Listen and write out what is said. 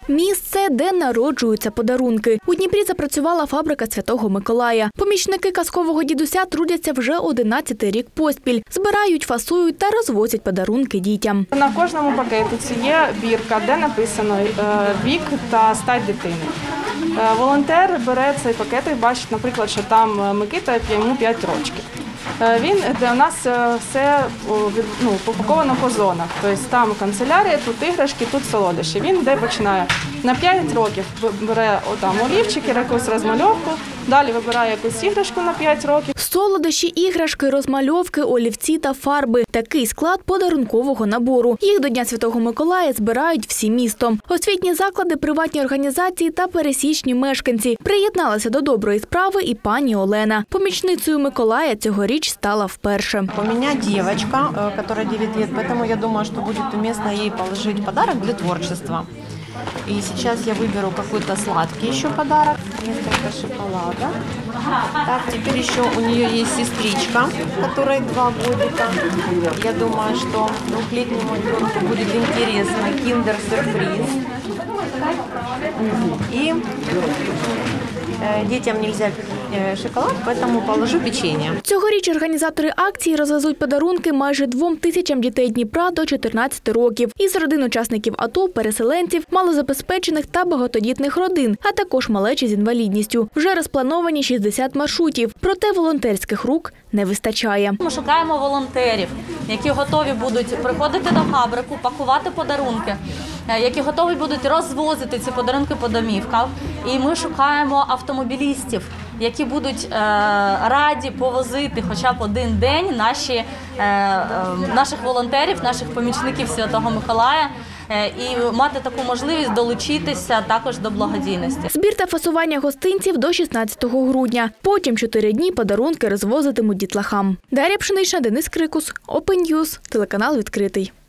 Місце, де народжуються подарунки. У Дніпрі запрацювала фабрика Святого Миколая. Помічники казкового дідуся трудяться вже 11-й рік поспіль. Збирають, фасують та розвозять подарунки дітям. На кожному пакетиці є бірка, де написано вік та стать дитини. Волонтер бере цей пакет і бачить, наприклад, що там Микита, йому 5 років. Де у нас все упаковано по зонах. Тобто там канцелярія, тут іграшки, тут солодощі. Він де починає. На 5 років бере олівчик, якусь розмальовку, далі вибирає якусь іграшку на 5 років. Солодощі, іграшки, розмальовки, олівці та фарби – такий склад подарункового набору. Їх до Дня Святого Миколая збирають всім містом. Освітні заклади, приватні організації та пересічні мешканці. Приєдналася до доброї справи і пані Олена. Помічницею Миколая цьогоріч стала вперше. У меня девочка, которая 9 лет, поэтому я думаю, что будет уместно ей положить подарок для творчества. И сейчас я выберу какой-то сладкий еще подарок, несколько шоколада. Так, теперь еще у нее есть сестричка, которой 2 годика. Я думаю, что двухлетнему ребенку будет интересно киндер-сюрприз. И дітям нельзя шоколад, поэтому положу печенье. Цьогоріч організатори акції розвезуть подарунки майже 2000 дітей Дніпра до 14 років. Із родин учасників АТО, переселенців, малозабезпечених та багатодітних родин, а також малечі з інвалідністю. Вже розплановані 60 маршрутів. Проте волонтерських рук не вистачає. Ми шукаємо волонтерів, які готові будуть приходити до фабрику, пакувати подарунки, які готові будуть розвозити ці подарунки по домівках. І ми шукаємо автомобілістів, які будуть раді повозити хоча б один день наших волонтерів, наших помічників Святого Миколая і мати таку можливість долучитися також до благодійності. Збір та фасування гостинців до 16 грудня. Потім 4 дні подарунки розвозитимуть дітлахам. Дар'я Пшенична, Денис Крикус, Open News, телеканал «Відкритий».